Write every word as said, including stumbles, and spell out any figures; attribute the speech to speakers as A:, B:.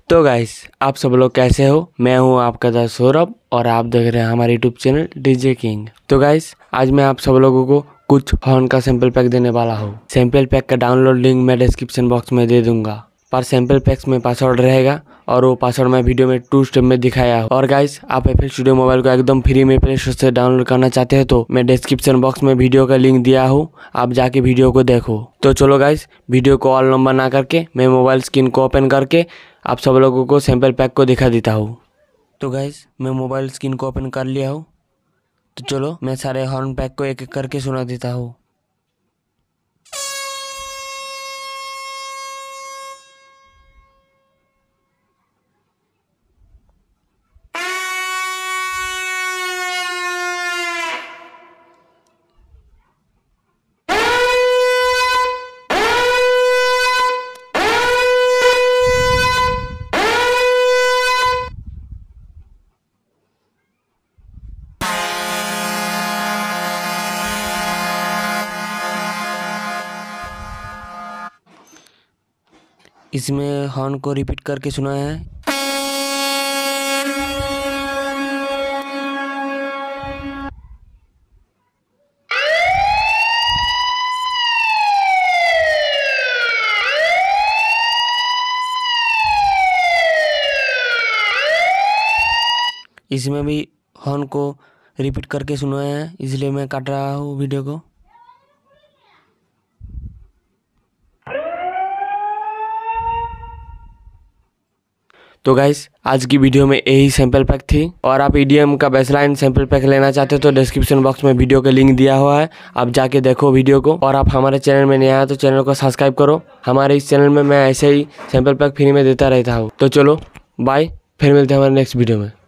A: तो गाइस, आप सब लोग कैसे हो? मैं हूं आपका दोस्त सौरभ और आप देख रहे हैं हमारे यूट्यूब चैनल डीजे किंग। तो गाइस, आज मैं आप सब लोगों को कुछ हॉर्न का सैंपल पैक देने वाला हूं। सैंपल पैक का डाउनलोड लिंक मैं डिस्क्रिप्शन बॉक्स में दे दूंगा। पर सैंपल पैक्स में पासवर्ड रहेगा और वो पासवर्ड मैं वीडियो में टू स्टेप में दिखाया हूँ। और गाइस, आप एफ एल स्टूडियो मोबाइल को एकदम फ्री में प्ले स्टोर से डाउनलोड करना चाहते हैं तो मैं डिस्क्रिप्शन बॉक्स में वीडियो का लिंक दिया हूँ, आप जाके वीडियो को देखो। तो चलो गाइस, वीडियो को ऑल नंबर ना करके मैं मोबाइल स्क्रीन को ओपन करके आप सब लोगों को सैंपल पैक को दिखा देता हूँ। तो गाइस, मैं मोबाइल स्क्रीन को ओपन कर लिया हूँ। तो चलो मैं सारे हॉर्न पैक को एक एक करके सुना देता हूँ। इसमें हॉर्न को रिपीट करके सुनाया है। इसमें भी हॉर्न को रिपीट करके सुनाया है, इसलिए मैं काट रहा हूँ वीडियो को। तो गाइस, आज की वीडियो में यही सैंपल पैक थी। और आप ई डी एम का बेसलाइन सैंपल पैक लेना चाहते हो तो डिस्क्रिप्शन बॉक्स में वीडियो का लिंक दिया हुआ है, आप जाके देखो वीडियो को। और आप हमारे चैनल में नया है तो चैनल को सब्सक्राइब करो। हमारे इस चैनल में मैं ऐसे ही सैंपल पैक फ्री में देता रहता हूँ। तो चलो बाय, फिर मिलते हैं हमारे नेक्स्ट वीडियो में।